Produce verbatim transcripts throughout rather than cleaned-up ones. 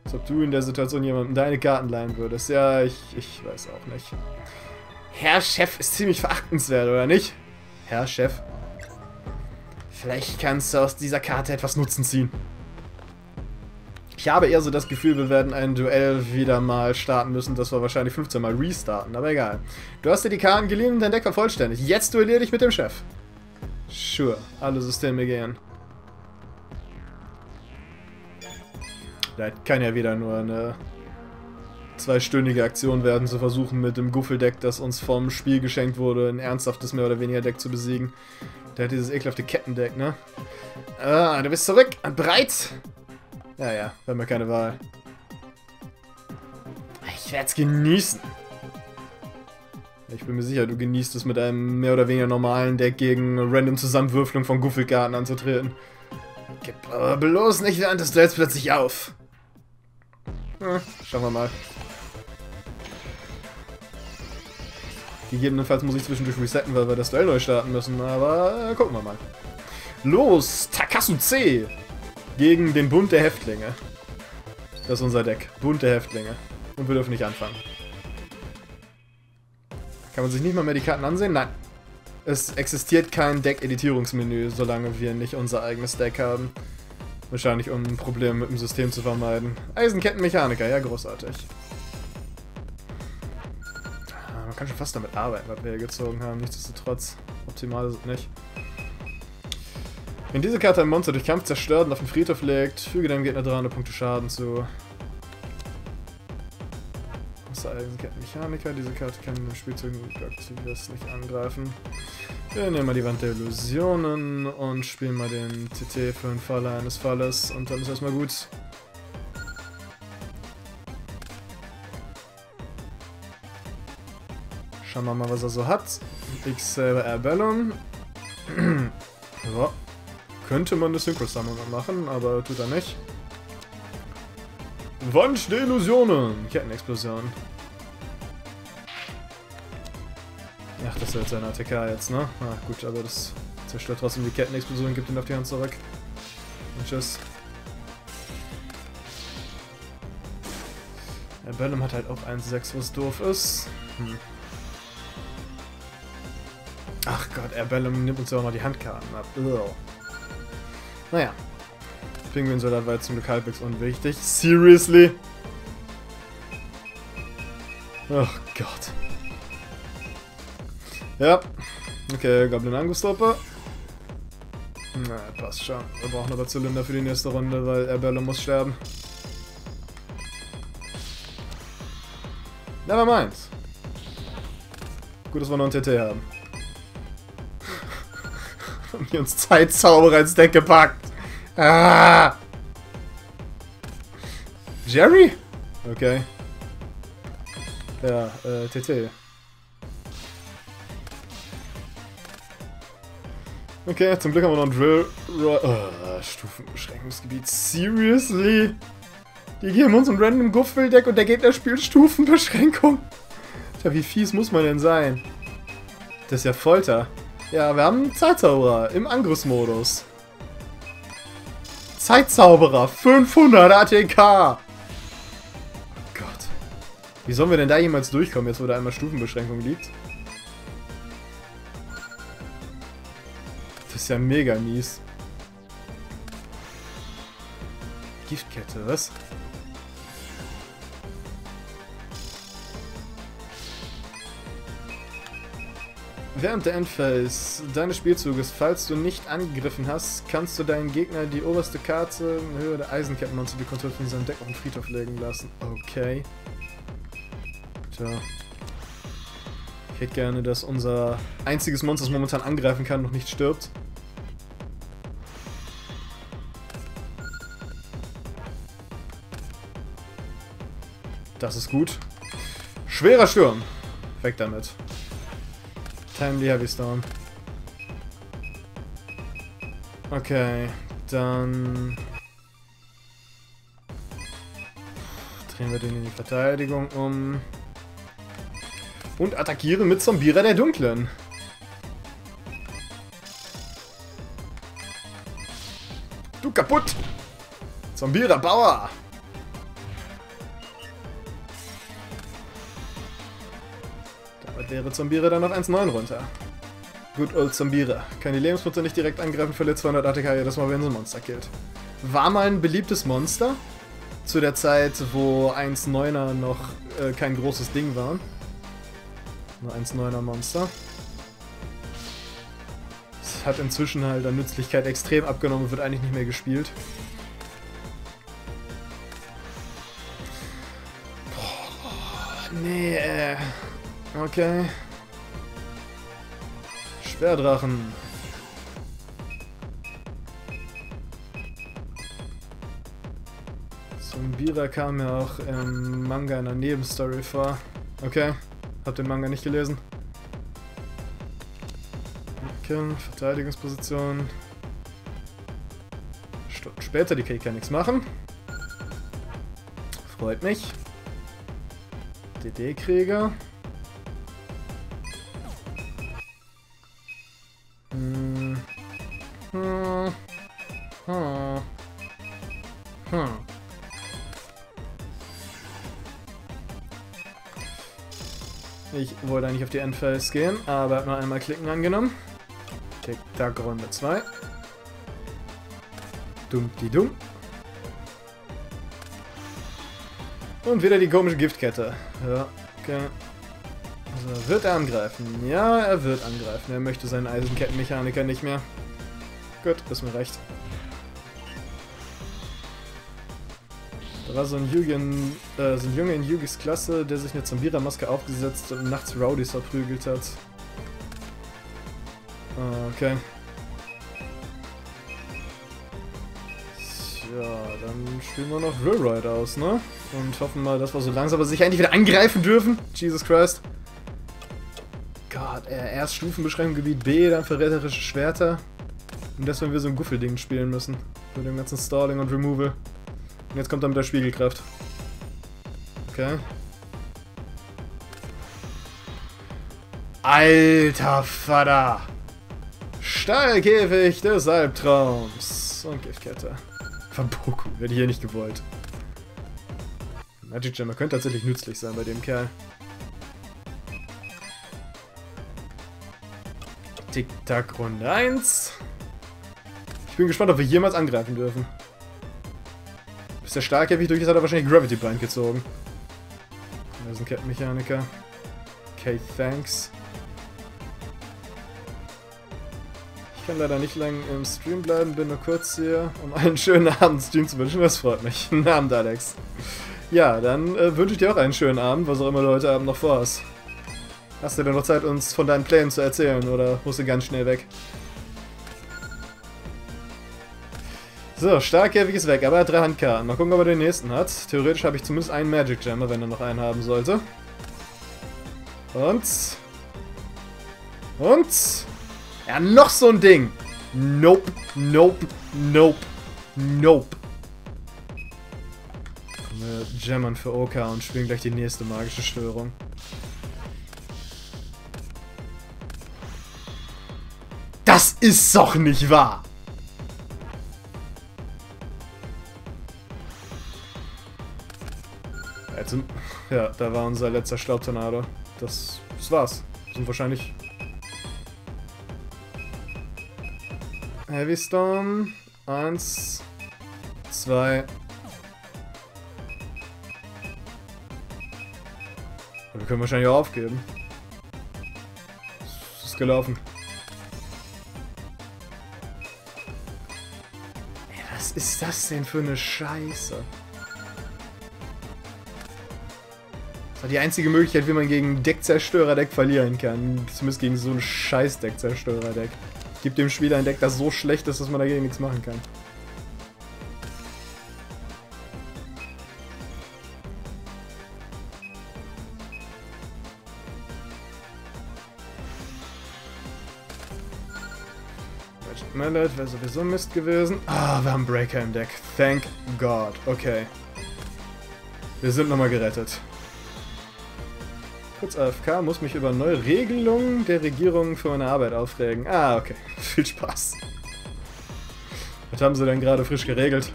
Als ob du in der Situation jemandem deine Karten leihen würdest. Ja, ich, ich weiß auch nicht. Herr Chef ist ziemlich verachtenswert, oder nicht? Herr Chef. Vielleicht kannst du aus dieser Karte etwas Nutzen ziehen. Ich habe eher so das Gefühl, wir werden ein Duell wieder mal starten müssen, das wir wahrscheinlich fünfzehn Mal restarten, aber egal. Du hast dir die Karten geliehen und dein Deck vervollständigt. Jetzt duellier dich mit dem Chef. Sure, alle Systeme gehen. Das kann ja wieder nur eine zweistündige Aktion werden, zu versuchen, mit dem Guffeldeck, das uns vom Spiel geschenkt wurde, ein ernsthaftes mehr oder weniger Deck zu besiegen. Der hat dieses ekelhafte Kettendeck, ne? Ah, du bist zurück und bereit? Ja, ja, wir haben ja keine Wahl. Ich werde es genießen. Ich bin mir sicher, du genießt es mit einem mehr oder weniger normalen Deck gegen random Zusammenwürfelung von Guffelkarten anzutreten. Gib aber bloß nicht während des Duells plötzlich auf. Hm, schauen wir mal. Gegebenenfalls muss ich zwischendurch resetten, weil wir das Duell neu starten müssen, aber äh, gucken wir mal. Los, Takasu C gegen den Bund der Häftlinge. Das ist unser Deck, Bund der Häftlinge. Und wir dürfen nicht anfangen. Kann man sich nicht mal mehr die Karten ansehen? Nein. Es existiert kein Deck-Editierungsmenü, solange wir nicht unser eigenes Deck haben. Wahrscheinlich, um ein Problem mit dem System zu vermeiden. Eisenkettenmechaniker, ja großartig. Man kann schon fast damit arbeiten, was wir hier gezogen haben. Nichtsdestotrotz, optimal ist es nicht. Wenn diese Karte ein Monster durch Kampf zerstört und auf den Friedhof legt, füge deinem Gegner dreihundert Punkte Schaden zu. Eisenkettenmechaniker, diese Karte kann im Spielzug aktivierst nicht angreifen. Wir nehmen mal die Wand der Illusionen und spielen mal den T T für den Falle eines Falles und dann ist erstmal gut. Schauen wir mal, was er so hat. X-Saber Erbellum. So. Könnte man eine Synchro Summon machen, aber tut er nicht. Wand der Illusionen. Kettenexplosion. Ach, das ist jetzt ein A T K jetzt, ne? Ah, gut, aber das zerstört trotzdem die Kettenexplosion, gibt ihn auf die Hand zurück. Und tschüss. Der Bellum hat halt auch eins sechs, was doof ist. Hm. Ach Gott, Erbellum nimmt uns ja auch noch die Handkarten ab. Ugh. Naja. Pinguin-Soldat war jetzt zum Glück halbwegs unwichtig. Seriously? Oh Gott. Ja. Okay, Goblin-Angriffstruppe. Na, passt schon. Wir brauchen aber Zylinder für die nächste Runde, weil Erbellum muss sterben. Nevermind. Gut, dass wir noch einen T T haben. Haben die uns Zeitzauberer ins Deck gepackt. Ah! Jerry? Okay. Ja, äh, T T. Okay, zum Glück haben wir noch ein Drill... Oh, Stufenbeschränkungsgebiet. Seriously? Die geben uns ein random Guffel-Deck und der Gegner spielt Stufenbeschränkung. Tja, wie fies muss man denn sein? Das ist ja Folter. Ja, wir haben einen Zeitzauberer im Angriffsmodus. Zeitzauberer, fünfhundert A T K! Oh Gott. Wie sollen wir denn da jemals durchkommen, jetzt wo da einmal Stufenbeschränkung liegt? Das ist ja mega mies. Giftkette, was? Während der Endphase deines Spielzuges, falls du nicht angegriffen hast, kannst du deinen Gegner die oberste Karte in Höhe der Eisenkettenmonster, die Kontrolle von seinem Deck auf den Friedhof legen lassen. Okay. Tja. Ich hätte gerne, dass unser einziges Monster, das momentan angreifen kann, noch nicht stirbt. Das ist gut. Schwerer Sturm. Weg damit. Timely Heavy Storm. Okay, dann drehen wir den in die Verteidigung um. Und attackieren mit Zombierer der Dunklen. Du kaputt! Zombierer Bauer! Da wäre Zombira dann auf eins Komma neun runter. Good old Zombira. Kann die Lebenspunkte nicht direkt angreifen, verliert zweihundert A T K jedes Mal, wenn sie ein Monster killt. War mal ein beliebtes Monster. Zu der Zeit, wo eins Komma neuner noch äh, kein großes Ding war. Nur eins Komma neuner Monster. Es hat inzwischen halt an Nützlichkeit extrem abgenommen und wird eigentlich nicht mehr gespielt. Boah, nee, äh. Okay. Schwerdrachen. Zombira kam ja auch im Manga in der Nebenstory vor. Okay, hab den Manga nicht gelesen. Okay, Verteidigungsposition. Stunden später, die K kann nichts machen. Freut mich. D D-Krieger. Hm. Hm. Hm. Hm. Ich wollte eigentlich auf die Endphase gehen, aber habe nur einmal Klicken angenommen. Tick-Tack, Runde zwei. Dumm-die-dumm. Und wieder die komische Giftkette. Ja, okay. Also, wird er angreifen? Ja, er wird angreifen. Er möchte seinen Eisenkettenmechaniker nicht mehr. Gut, ist mir recht. Da war so ein, Yugen, äh, so ein Junge in Yugis Klasse, der sich eine Zombira-Maske aufgesetzt und nachts Rowdies verprügelt hat. Ah, okay. Tja, dann spielen wir noch Drillride aus, ne? Und hoffen mal, dass wir so langsam aber sicher endlich wieder angreifen dürfen. Jesus Christ. Gott, äh, erst Stufenbeschränkung Gebiet B, dann verräterische Schwerter. Und das, wenn wir so ein Guffelding spielen müssen. Mit dem ganzen Stalling und Removal. Und jetzt kommt er mit der Spiegelkraft. Okay. Alter Vater! Stahlkäfig des Albtraums. Und Giftkette. Von Boku. Hätte ich hier nicht gewollt. Magic Gemma könnte tatsächlich nützlich sein bei dem Kerl. Tick-Tack, Runde eins. Ich bin gespannt, ob wir jemals angreifen dürfen. Bis der Stahlkäfig durch ist, hat er wahrscheinlich Gravity Blind gezogen. Da ist ein Kettenmechaniker. Okay, thanks. Ich kann leider nicht lang im Stream bleiben, bin nur kurz hier, um einen schönen Abend Stream zu wünschen. Das freut mich. Guten Abend, Alex. Ja, dann äh, wünsche ich dir auch einen schönen Abend, was auch immer du heute Abend noch vorhast. Hast du denn noch Zeit, uns von deinen Plänen zu erzählen, oder musst du ganz schnell weg? So, Stahlkäfig ist weg, aber er hat drei Handkarten. Mal gucken, ob er den nächsten hat. Theoretisch habe ich zumindest einen Magic Gemma, wenn er noch einen haben sollte. Und... Und... Ja, noch so ein Ding! Nope, nope, nope, nope. Wir jammern für Oka und spielen gleich die nächste magische Störung. Das ist doch nicht wahr! Also, ja, da war unser letzter Staubtornado. Das, das war's. Sind wahrscheinlich... Heavy Storm. Eins. Zwei. Wir können wahrscheinlich auch aufgeben. Es ist gelaufen. Ey, was ist das denn für eine Scheiße? Das war die einzige Möglichkeit, wie man gegen Deckzerstörer-Deck verlieren kann. Zumindest gegen so ein scheiß Deckzerstörer-Deck. Gibt dem Spieler ein Deck, das so schlecht ist, dass man dagegen nichts machen kann. Magic Mallet wäre sowieso Mist gewesen. Ah, wir haben Breaker im Deck. Thank God. Okay. Wir sind nochmal gerettet. Kurz A F K, muss mich über neue Regelungen der Regierung für meine Arbeit aufregen. Ah, okay. Viel Spaß. Was haben sie denn gerade frisch geregelt?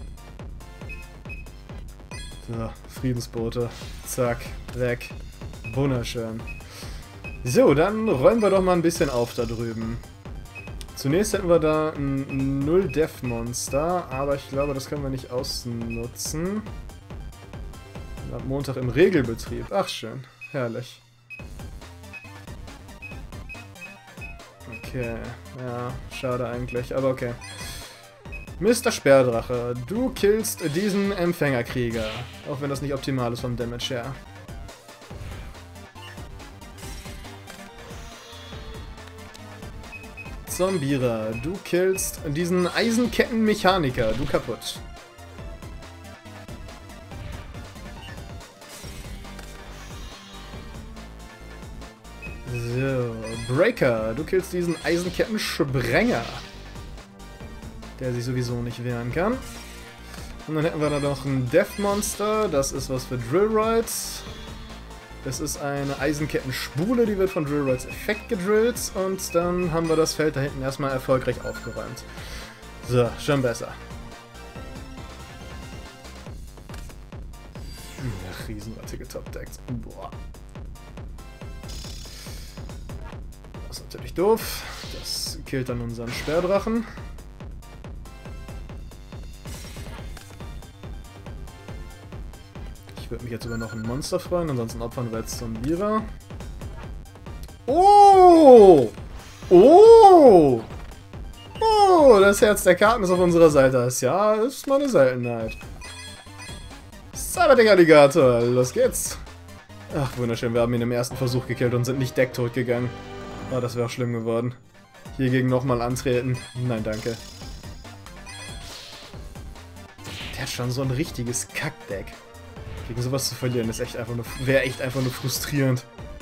So, Friedensboote. Zack, weg. Wunderschön. So, dann räumen wir doch mal ein bisschen auf da drüben. Zunächst hätten wir da ein Null-Death-Monster, aber ich glaube, das können wir nicht ausnutzen. Ab Montag im Regelbetrieb. Ach, schön. Herrlich. Okay. Ja, schade eigentlich, aber okay. Mister Sperrdrache, du killst diesen Empfängerkrieger. Auch wenn das nicht optimal ist vom Damage her. Zombierer, du killst diesen Eisenkettenmechaniker. Du kaputt. So, Breaker, du killst diesen Eisenkettensprenger. Der sich sowieso nicht wehren kann. Und dann hätten wir da noch ein Death Monster. Das ist was für Drillroids. Das ist eine Eisenketten-Spule, die wird von Drillroids Effekt gedrillt. Und dann haben wir das Feld da hinten erstmal erfolgreich aufgeräumt. So, schon besser. Ach, riesenratte getopdeckt. Boah. Das ist natürlich doof. Das killt dann unseren Sperrdrachen. Ich würde mich jetzt über noch ein Monster freuen, ansonsten opfern wir jetzt Zombierer. Oh! Oh! Oh! Das Herz der Karten ist auf unserer Seite. Das ja, ist mal eine Seltenheit. Cyberding Alligator, los geht's. Ach, wunderschön, wir haben ihn im ersten Versuch gekillt und sind nicht decktot gegangen. Ah, das wäre auch schlimm geworden. Hiergegen nochmal antreten. Nein, danke. Der hat schon so ein richtiges Kackdeck. Gegen sowas zu verlieren ist echt einfach nur, wäre echt einfach nur frustrierend.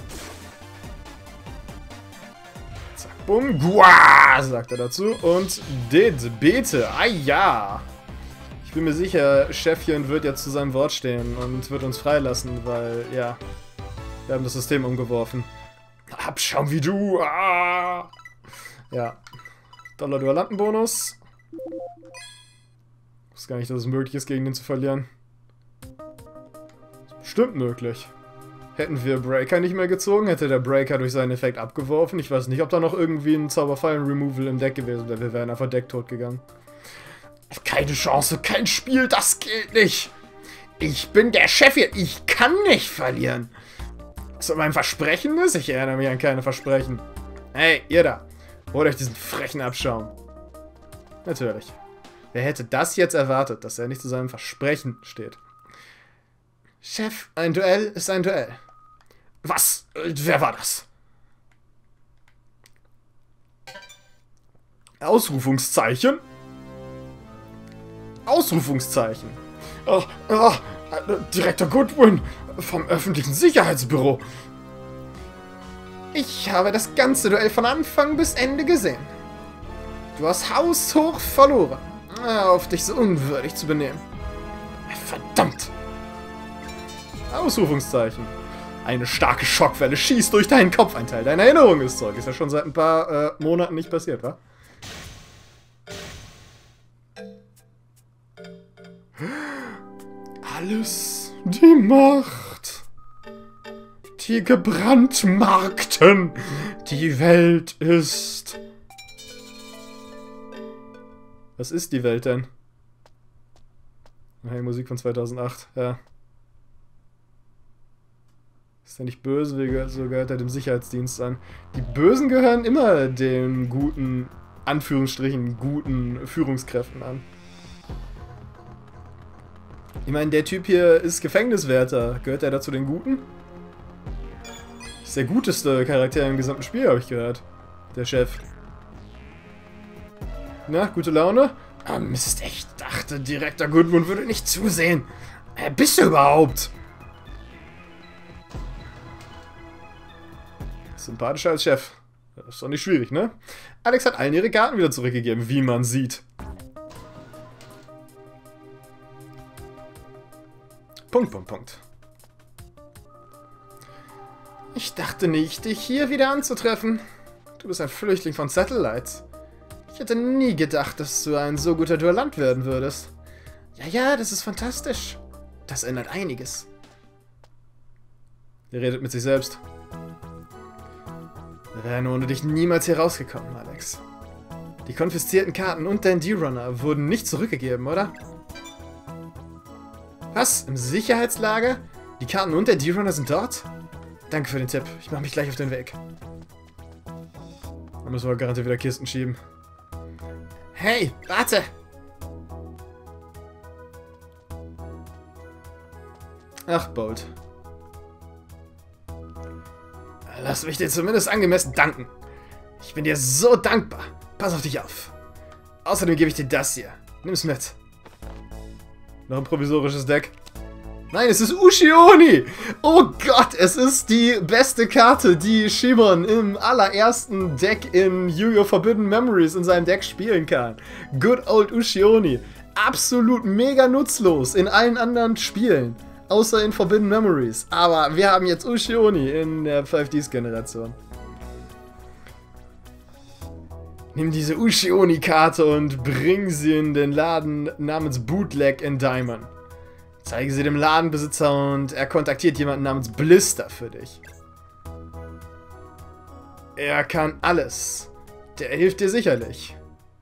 Zack, bumm, guah, sagt er dazu. Und dit, bete, ah ja. Ich bin mir sicher, Chefchen wird jetzt zu seinem Wort stehen und wird uns freilassen, weil, ja, wir haben das System umgeworfen. Abschauen wie du, ah. Ja. Dollar Duellantenbonus. Ich weiß gar nicht, dass es möglich ist, gegen den zu verlieren. Stimmt möglich. Hätten wir Breaker nicht mehr gezogen, hätte der Breaker durch seinen Effekt abgeworfen. Ich weiß nicht, ob da noch irgendwie ein Zauberfallen-Removal im Deck gewesen wäre. Wir wären einfach decktot gegangen. Keine Chance, kein Spiel, das gilt nicht. Ich bin der Chef hier, ich kann nicht verlieren. Was mein Versprechen ist? Ich erinnere mich an keine Versprechen. Hey, ihr da. Holt euch diesen frechen Abschaum. Natürlich. Wer hätte das jetzt erwartet, dass er nicht zu seinem Versprechen steht? Chef, ein Duell ist ein Duell. Was? Wer war das? Ausrufungszeichen? Ausrufungszeichen. Oh, oh, Direktor Goodwin vom öffentlichen Sicherheitsbüro. Ich habe das ganze Duell von Anfang bis Ende gesehen. Du hast haushoch verloren. Auf dich so unwürdig zu benehmen. Verdammt! Ausrufungszeichen. Eine starke Schockwelle schießt durch deinen Kopf. Ein Teil deiner Erinnerung ist zurück. Ist ja schon seit ein paar äh, Monaten nicht passiert, wa? Alles die Macht. Die gebrandmarkten. Die Welt ist... Was ist die Welt denn? Hey, Musik von zweitausendacht, ja. Ist ja nicht böse, so gehört er dem Sicherheitsdienst an. Die Bösen gehören immer den guten, Anführungsstrichen, guten Führungskräften an. Ich meine, der Typ hier ist Gefängniswärter. Gehört er dazu den Guten? Ist der guteste Charakter im gesamten Spiel, habe ich gehört. Der Chef. Na, gute Laune? Ah, Mist, ich dachte, Direktor Goodwin würde nicht zusehen. Wer bist du überhaupt? Sympathischer als Chef. Das ist doch nicht schwierig, ne? Alex hat allen ihre Karten wieder zurückgegeben, wie man sieht. Punkt, Punkt, Punkt. Ich dachte nicht, dich hier wieder anzutreffen. Du bist ein Flüchtling von Satellite. Ich hätte nie gedacht, dass du ein so guter Duellant werden würdest. Ja, ja, das ist fantastisch. Das ändert einiges. Der redet mit sich selbst. Wir wären ohne dich niemals hier rausgekommen, Alex. Die konfiszierten Karten und dein D-Runner wurden nicht zurückgegeben, oder? Was? Im Sicherheitslager? Die Karten und der D-Runner sind dort? Danke für den Tipp. Ich mache mich gleich auf den Weg. Dann müssen wir garantiert wieder Kisten schieben. Hey, warte! Ach, Bolt. Lass mich dir zumindest angemessen danken. Ich bin dir so dankbar. Pass auf dich auf. Außerdem gebe ich dir das hier. Nimm's mit. Noch ein provisorisches Deck. Nein, es ist Ushioni! Oh Gott, es ist die beste Karte, die Shimon im allerersten Deck in Yu-Gi-Oh! Forbidden Memories in seinem Deck spielen kann. Good old Ushioni. Absolut mega nutzlos in allen anderen Spielen. Außer in Forbidden Memories. Aber wir haben jetzt Ushioni in der fünf Ds-Generation. Nimm diese Ushioni-Karte und bring sie in den Laden namens Bootleg in Diamond. Zeige sie dem Ladenbesitzer und er kontaktiert jemanden namens Blister für dich. Er kann alles. Der hilft dir sicherlich.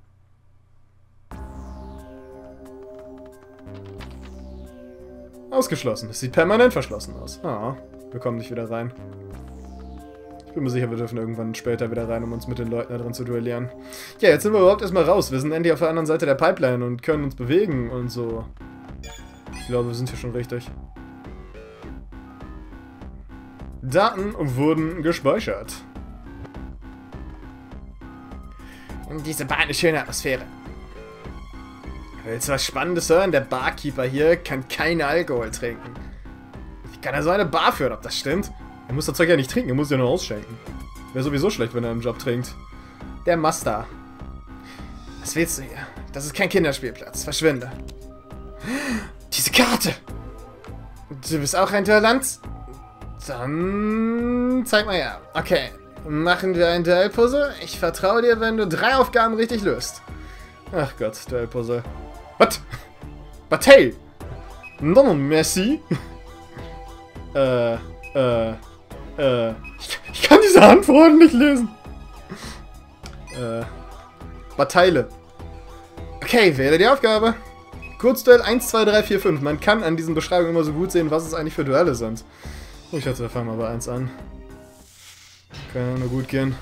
Ausgeschlossen. Es sieht permanent verschlossen aus. Ah, wir kommen nicht wieder rein. Ich bin mir sicher, wir dürfen irgendwann später wieder rein, um uns mit den Leuten da drin zu duellieren. Ja, jetzt sind wir überhaupt erstmal raus. Wir sind endlich auf der anderen Seite der Pipeline und können uns bewegen und so. Ich glaube, wir sind hier schon richtig. Daten wurden gespeichert. Diese Bar hat eine schöne Atmosphäre. Willst du was Spannendes hören? Der Barkeeper hier kann keinen Alkohol trinken. Wie kann er so eine Bar führen, ob das stimmt? Er muss das Zeug ja nicht trinken, er muss ja nur ausschenken. Wäre sowieso schlecht, wenn er einen Job trinkt. Der Master. Was willst du hier? Das ist kein Kinderspielplatz. Verschwinde. Diese Karte! Du bist auch ein Duellant? Dann zeig mal her. Okay, machen wir ein Duellpuzzle. Ich vertraue dir, wenn du drei Aufgaben richtig löst. Ach Gott, Duellpuzzle. Was? Bataille! Non, merci. äh, äh, äh. Ich, ich kann diese Antworten nicht lesen. Äh. Bataille. Okay, wähle die Aufgabe. Kurzduell eins, zwei, drei, vier, fünf. Man kann an diesen Beschreibungen immer so gut sehen, was es eigentlich für Duelle sind. Ich schätze, wir fangen mal bei eins an. Kann ja nur gut gehen.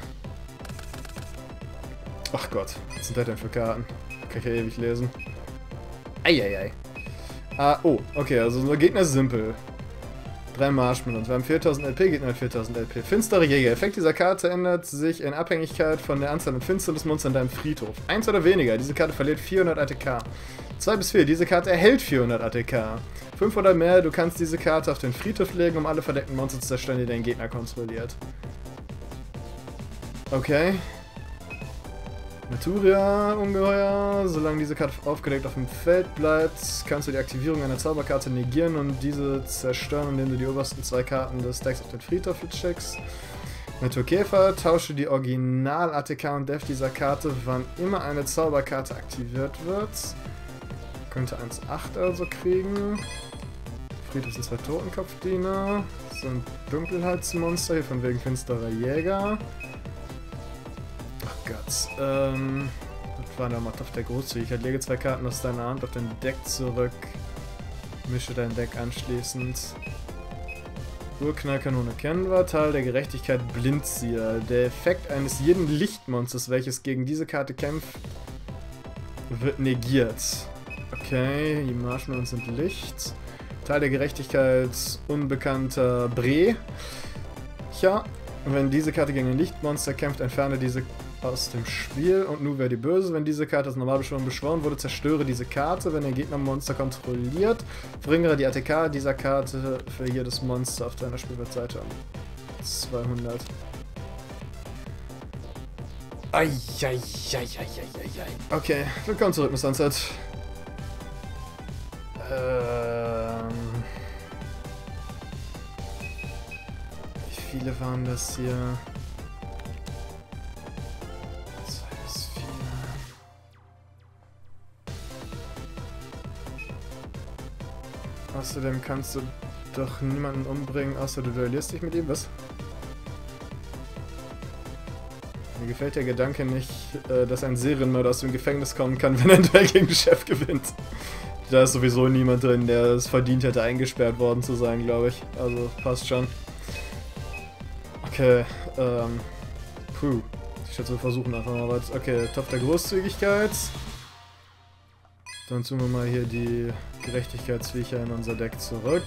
Ach Gott, was sind das denn für Karten? Kann ich ja ewig lesen. Eieiei. Ah, oh, okay, also unser Gegner ist simpel. Drei Marshmallows. Wir haben viertausend L P, Gegner hat viertausend L P. Finstere Jäger. Effekt dieser Karte ändert sich in Abhängigkeit von der Anzahl an finsteres Monster in deinem Friedhof. Eins oder weniger. Diese Karte verliert vierhundert A T K. zwei bis vier. Diese Karte erhält vierhundert A T K. fünf oder mehr. Du kannst diese Karte auf den Friedhof legen, um alle verdeckten Monster zu zerstören, die dein Gegner kontrolliert. Okay. Naturia, Ungeheuer. Solange diese Karte aufgedeckt auf dem Feld bleibt, kannst du die Aktivierung einer Zauberkarte negieren und diese zerstören, indem du die obersten zwei Karten des Decks auf den Friedhof schickst. Naturkäfer, tausche die Original-A T K und Def dieser Karte, wann immer eine Zauberkarte aktiviert wird. Könnte eins Komma acht also kriegen. Friedhof sind zwei Totenkopfdiener. So ein Dunkelheitsmonster hier von wegen finsterer Jäger. Gott, ähm, das war nochmal auf der Großzügigkeit. Lege zwei Karten aus deiner Hand auf dein Deck zurück. Mische dein Deck anschließend. Urknallkanone kennen wir. Teil der Gerechtigkeit Blindzieher. Der Effekt eines jeden Lichtmonsters, welches gegen diese Karte kämpft, wird negiert. Okay, die Marshmallows sind Licht. Teil der Gerechtigkeit unbekannter Bre. Tja, wenn diese Karte gegen ein Lichtmonster kämpft, entferne diese aus dem Spiel. Und nun wäre die böse. Wenn diese Karte als Normalbeschwörung beschworen wurde, zerstöre diese Karte. Wenn der Gegner ein Monster kontrolliert, verringere die A T K dieser Karte für jedes Monster auf deiner Spielfeldseite um zweihundert. Eieieiei. Okay, willkommen zurück, Miss Sunset. Ähm... Wie viele waren das hier? zwei bis vier. Außerdem kannst du doch niemanden umbringen, außer du duellierst dich mit ihm, was? Mir gefällt der Gedanke nicht, äh, dass ein Serienmörder aus dem Gefängnis kommen kann, wenn er ein Duell gegen den Chef gewinnt. Da ist sowieso niemand drin, der es verdient hätte, eingesperrt worden zu sein, glaube ich. Also, passt schon. Okay, ähm... Puh. Ich schätze, wir versuchen einfach mal was. Okay, Topf der Großzügigkeit. Dann tun wir mal hier die Gerechtigkeitsviecher in unser Deck zurück.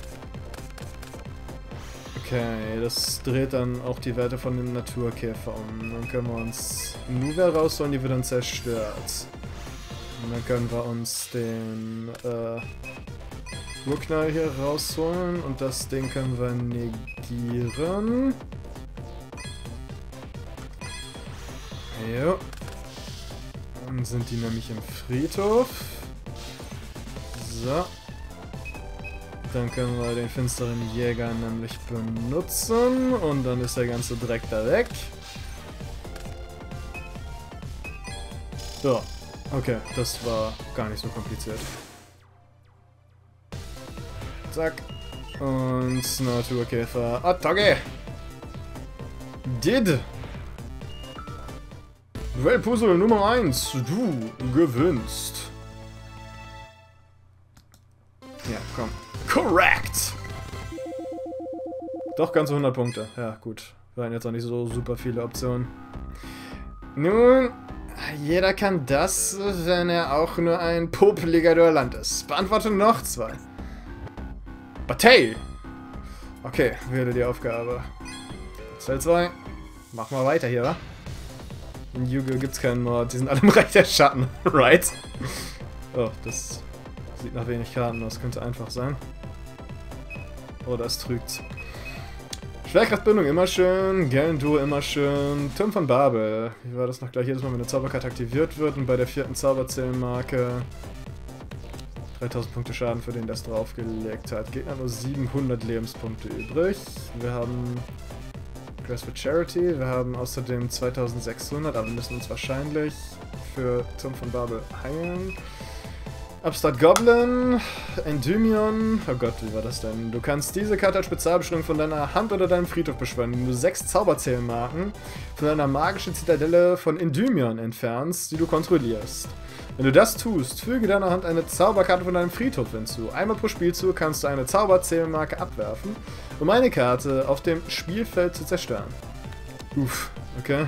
Okay, das dreht dann auch die Werte von dem Naturkäfer um. Dann können wir uns Nuva rausholen, die wird dann zerstört. Und dann können wir uns den äh, Urknall hier rausholen und das Ding können wir negieren. Ja. Dann sind die nämlich im Friedhof. So. Dann können wir den finsteren Jäger nämlich benutzen und dann ist der ganze Dreck da weg. So. Okay, das war gar nicht so kompliziert. Zack. Und Naturkäfer. Attacke! Did! Duellpuzzle Nummer eins. Du gewinnst. Ja, komm. Correct! Doch, ganze hundert Punkte. Ja, gut. Waren jetzt auch nicht so super viele Optionen. Nun, jeder kann das, wenn er auch nur ein popeliger Duellant ist. Beantworte noch zwei. Batey! Okay, wähle die Aufgabe. Teil zwei. Mach mal weiter hier, wa? In Yu-Gi-Oh! Gibt's keinen Mord, die sind alle im Reich der Schatten, right? Oh, das sieht nach wenig Karten aus, könnte einfach sein. Oh, das trügt. Schwerkraftbindung immer schön, Gellenduo immer schön, Turm von Babel. Wie war das noch gleich? Jedes Mal, wenn eine Zauberkarte aktiviert wird und bei der vierten Zauberzählenmarke dreitausend Punkte Schaden für den, der es draufgelegt hat. Gegner nur siebenhundert Lebenspunkte übrig. Wir haben Grace for Charity, wir haben außerdem zweitausendsechshundert, aber wir müssen uns wahrscheinlich für Turm von Babel heilen. Upstart Goblin, Endymion, oh Gott, wie war das denn? Du kannst diese Karte als Spezialbeschwörung von deiner Hand oder deinem Friedhof beschwören, wenn du sechs Zauberzählmarken von deiner magischen Zitadelle von Endymion entfernst, die du kontrollierst. Wenn du das tust, füge deiner Hand eine Zauberkarte von deinem Friedhof hinzu. Einmal pro Spielzug kannst du eine Zauberzählmarke abwerfen, um eine Karte auf dem Spielfeld zu zerstören. Uff, okay.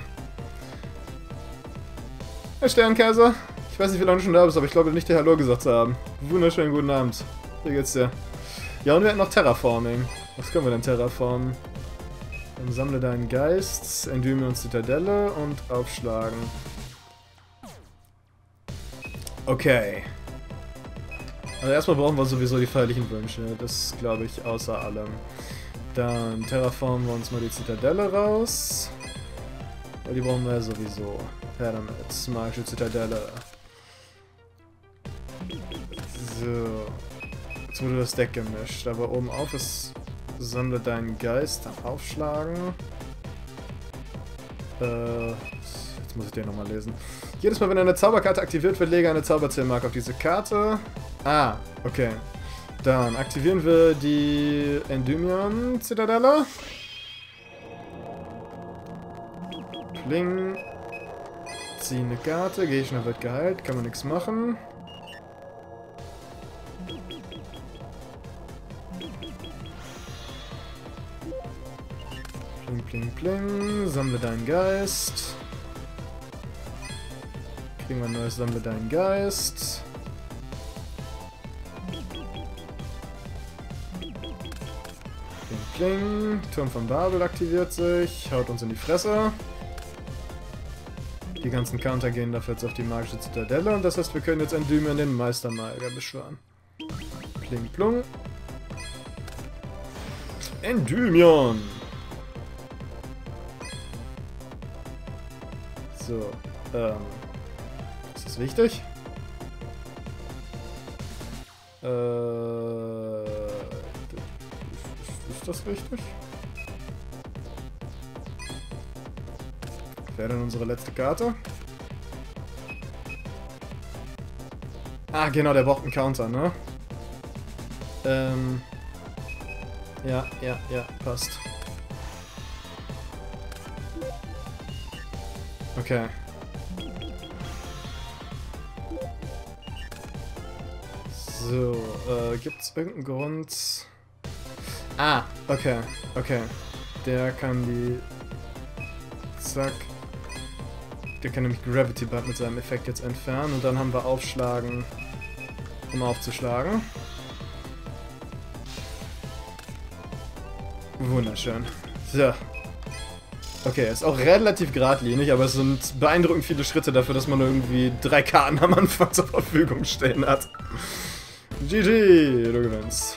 Herr Sternkaiser, ich weiß nicht, wie lange du schon da bist, aber ich glaube nicht, dir Hallo gesagt zu haben. Wunderschönen guten Abend. Wie geht's dir? Ja, und wir hätten noch Terraforming. Was können wir denn terraformen? Dann sammle deinen Geist, Endymion Zitadelle und aufschlagen. Okay. Also erstmal brauchen wir sowieso die feierlichen Wünsche. Das glaube ich außer allem. Dann terraformen wir uns mal die Zitadelle raus. Weil die brauchen wir ja sowieso. Her damit. Magische Zitadelle. So. Jetzt wurde das Deck gemischt. Aber oben auf ist sammle deinen Geist. Dann aufschlagen. Äh... Jetzt muss ich den nochmal lesen. Jedes Mal, wenn eine Zauberkarte aktiviert wird, lege eine Zauberzählmarke auf diese Karte. Ah, okay. Dann aktivieren wir die Endymion Zitadelle. Pling. Ziehen eine Karte. Gegner wird geheilt. Kann man nichts machen. Pling, pling, pling. Sammle deinen Geist. Kriegen wir ein neues Sammle deinen Geist. Pling, pling. Turm von Babel aktiviert sich. Haut uns in die Fresse. Die ganzen Counter gehen dafür jetzt auf die magische Zitadelle. Und das heißt, wir können jetzt Endymion den Meistermagier beschwören. Pling, plung. Endymion! So, ähm... ist das wichtig? Äh... Ist, ist das richtig? Wäre denn unsere letzte Karte? Ah, genau, der braucht einen Counter, ne? Ähm... ja, ja, ja, passt. Okay. So, äh, gibt's irgendeinen Grund? Ah, okay, okay. Der kann die... Zack. Der kann nämlich Gravity Bud mit seinem Effekt jetzt entfernen und dann haben wir Aufschlagen, um aufzuschlagen. Wunderschön. So. Okay, ist auch relativ geradlinig, aber es sind beeindruckend viele Schritte dafür, dass man irgendwie drei Karten am Anfang zur Verfügung stehen hat. G G, du gewinnst.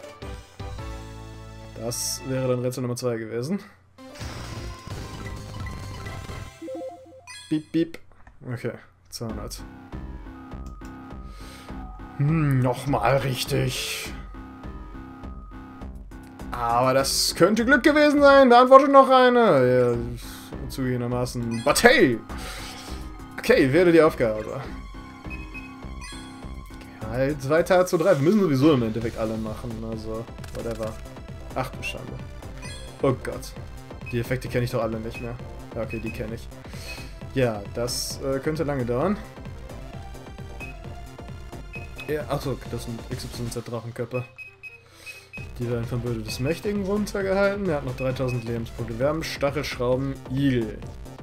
Das wäre dann Rätsel Nummer zwei gewesen. Piep, piep. Okay, zweihundert. Hm, nochmal richtig. Aber das könnte Glück gewesen sein. Beantworte noch eine. Ja, zugegebenermaßen. But hey! Okay, wähle die Aufgabe. Halt, zwei Tage zu drei. Wir müssen sowieso im Endeffekt alle machen. Also, whatever. Ach du Schande. Oh Gott. Die Effekte kenne ich doch alle nicht mehr. Ja, okay, die kenne ich. Ja, das äh, könnte lange dauern. Ja, achso, das sind X Y Z Drachenköpfe. Die werden vom Böde des Mächtigen runtergehalten. Er hat noch dreitausend Lebenspunkte. Wir haben Stachelschrauben Igel.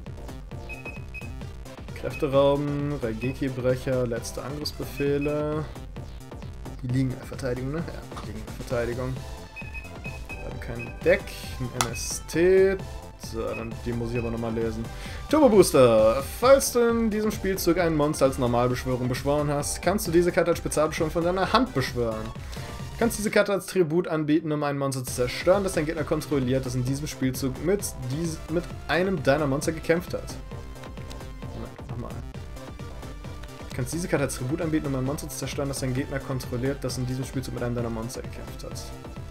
Kräfterauben, Raigeki-Brecher, letzte Angriffsbefehle. Die liegen in der Verteidigung, ne? Ja, die liegen in der Verteidigung. Wir haben kein Deck, ein M S T. So, dann die muss ich aber nochmal lesen. Turbo Booster. Falls du in diesem Spielzug ein Monster als Normalbeschwörung beschworen hast, kannst du diese Karte als Spezialbeschwörung von deiner Hand beschwören. Du kannst diese Karte als Tribut anbieten, um ein Monster zu zerstören, das dein Gegner kontrolliert, das in diesem Spielzug mit, dies, mit einem deiner Monster gekämpft hat. Moment, nochmal. Du kannst diese Karte als Tribut anbieten, um ein Monster zu zerstören, das dein Gegner kontrolliert, das in diesem Spielzug mit einem deiner Monster gekämpft hat.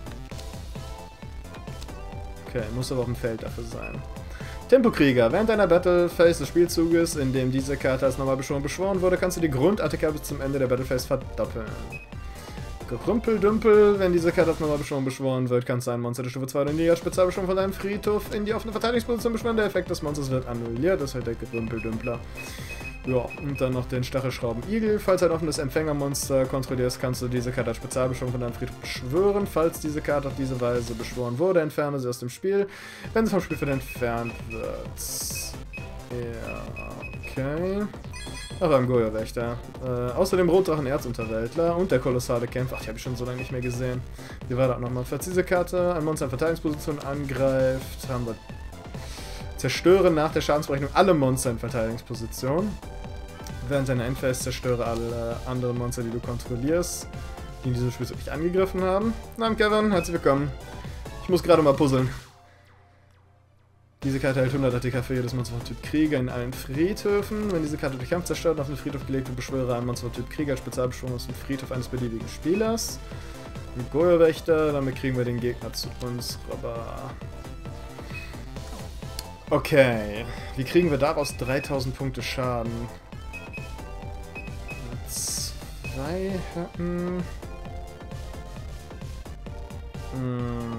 Okay, muss aber auf dem Feld dafür sein. Tempokrieger. Während deiner Battle Phase des Spielzuges, in dem diese Karte als Normalbeschwörung beschworen wurde, kannst du die Grundattacke bis zum Ende der Battle Phase verdoppeln. Gerümpeldümpel. Wenn diese Karte als Normalbeschwörung beschworen wird, kannst du ein Monster der Stufe zwei oder niedriger Spezialbeschwörung von deinem Friedhof in die offene Verteidigungsposition beschwören. Der Effekt des Monsters wird annulliert. Das ist halt der Gerümpeldümpler. Ja, und dann noch den Stachelschrauben Igel. Falls ein offenes Empfängermonster kontrollierst, kannst du diese Karte als Spezialbeschwörung von deinem Friedhof beschwören. Falls diese Karte auf diese Weise beschworen wurde, entferne sie aus dem Spiel, wenn sie vom Spielfeld entfernt wird. Ja, okay. Ach, beim Goyo-Wächter. Äh, außerdem Rotdrachen Erzunterweltler und der kolossale Kämpfer. Ach, die habe ich schon so lange nicht mehr gesehen. Wie war das nochmal? Falls diese Karte ein Monster in Verteidigungsposition angreift, haben wir zerstöre nach der Schadensberechnung alle Monster in Verteidigungsposition. Während deiner Endphase zerstöre alle anderen Monster, die du kontrollierst, die in diesem Spiel nicht angegriffen haben. Na, Kevin, herzlich willkommen. Ich muss gerade mal puzzeln. Diese Karte hält hundert A T K für jedes Monster von Typ Krieger in allen Friedhöfen. Wenn diese Karte durch Kampf zerstört und auf den Friedhof gelegt wird, beschwöre ein Monster von Typ Krieger als Spezialbeschwörung aus dem Friedhof eines beliebigen Spielers. Mit Goyo-Wächter, damit kriegen wir den Gegner zu uns, aber... Okay, wie kriegen wir daraus dreitausend Punkte Schaden? Zwei hatten... Hm.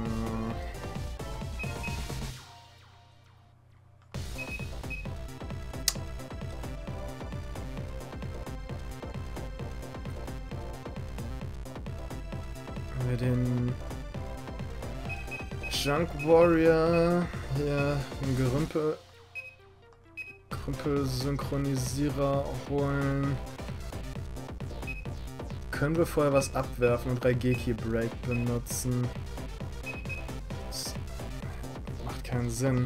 Haben wir den Junk Warrior hier, den Gerümpel Krümpel-Synchronisierer holen. Können wir vorher was abwerfen und Raigeki Break benutzen? Das macht keinen Sinn.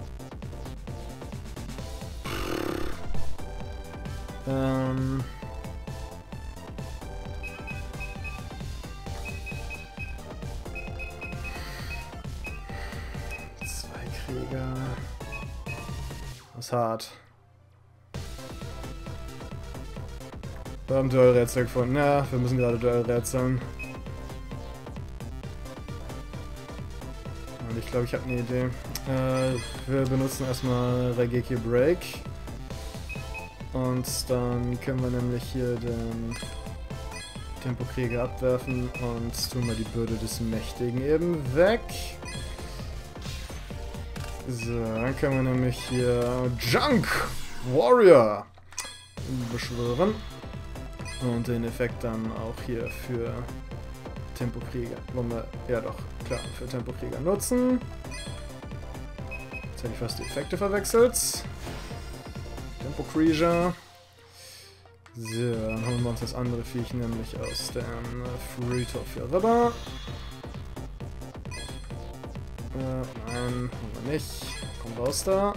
Ähm... Krieger. Das ist hart. Wir haben Duellrätsel gefunden. Ja, wir müssen gerade Duellrätseln. Und ich glaube, ich habe eine Idee. Äh, wir benutzen erstmal Raigeki Break. Und dann können wir nämlich hier den Tempokrieger abwerfen und tun wir die Bürde des Mächtigen eben weg. So, dann können wir nämlich hier Junk Warrior beschwören. Und den Effekt dann auch hier für Tempokrieger. Wollen wir, ja doch, klar, für Tempokrieger nutzen. Jetzt hätte ich fast die Effekte verwechselt. Tempokrieger. So, dann holen wir uns das andere Viech nämlich aus dem Friedhof hier rüber. Äh, nein, holen wir nicht. Komm raus da.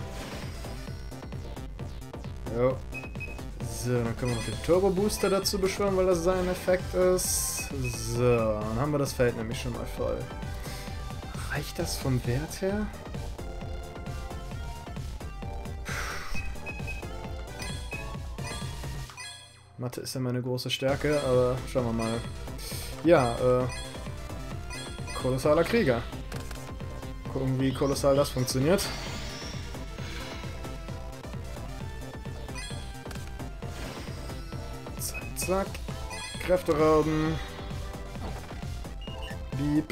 Jo. So, dann können wir noch den Turbo Booster dazu beschwören, weil das sein Effekt ist. So, dann haben wir das Feld nämlich schon mal voll. Reicht das vom Wert her? Mathe ist ja meine große Stärke, aber schauen wir mal. Ja, äh... kolossaler Krieger. Gucken, wie kolossal das funktioniert. Zack, zack. Kräfte rauben. Beep.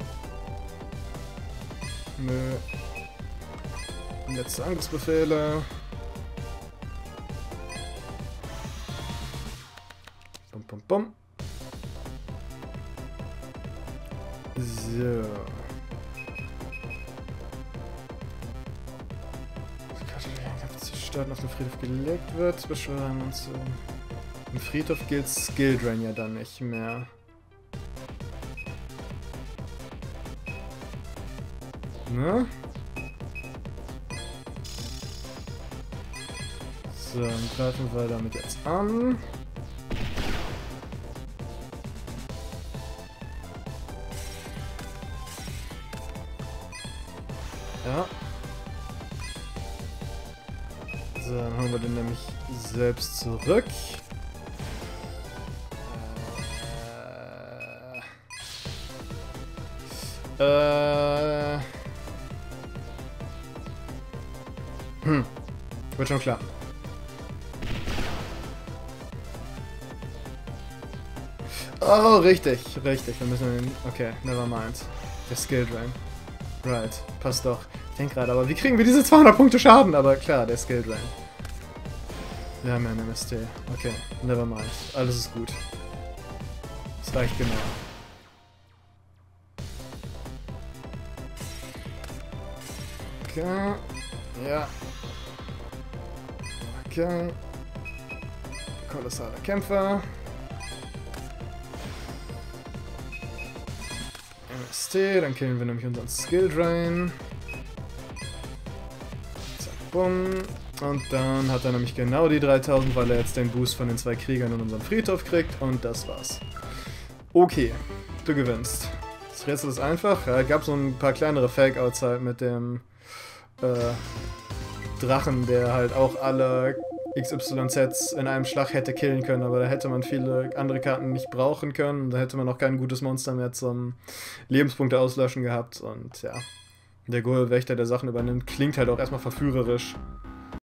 Nö. Letzte Angriffsbefehle. Bum, bum, bum. So. Starten auf den Friedhof gelegt wird, beschwören und so. Im Friedhof gilt Skill Drain ja dann nicht mehr. Ne? So, dann greifen wir damit jetzt an. Ja. So, dann holen wir den nämlich selbst zurück. Äh. äh hm. Wird schon klar. Oh, richtig, richtig. Wir müssen den. Okay, never mind. Der Skill Drain. Right, passt doch. Ich denke gerade, aber wie kriegen wir diese zweihundert Punkte Schaden? Aber klar, der Skill Drain. Wir haben ja einen M S T. Okay, never mind. Alles ist gut. Das reicht genau. Okay. Ja. Okay. Kolossaler Kämpfer. M S T, dann killen wir nämlich unseren Skill Drain. Zack, bumm. Und dann hat er nämlich genau die dreitausend, weil er jetzt den Boost von den zwei Kriegern in unserem Friedhof kriegt. Und das war's. Okay, du gewinnst. Das Rätsel ist einfach. Ja, gab so ein paar kleinere Fake-Outs halt mit dem äh, Drachen, der halt auch alle X Y Zs in einem Schlag hätte killen können, aber da hätte man viele andere Karten nicht brauchen können. Da hätte man auch kein gutes Monster mehr zum Lebenspunkte auslöschen gehabt. Und ja, der Goal-Wächter, der Sachen übernimmt, klingt halt auch erstmal verführerisch.